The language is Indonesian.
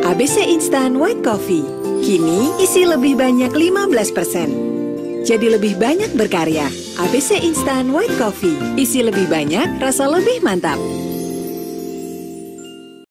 ABC Instant White Coffee. Kini isi lebih banyak 15%. Jadi lebih banyak berkarya. ABC Instant White Coffee. Isi lebih banyak, rasa lebih mantap.